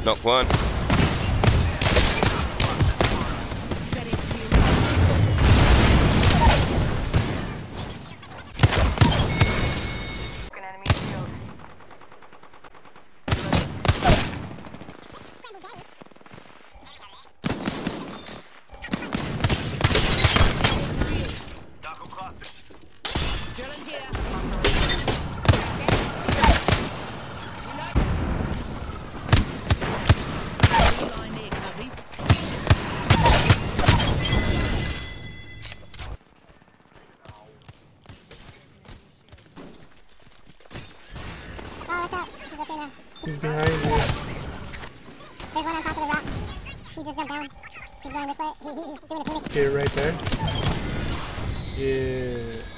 Knock one. He's behind you. There's one on top of the rock. He just jumped down. He's going this way. He's doing a phoenix. Okay, right there. Yeah.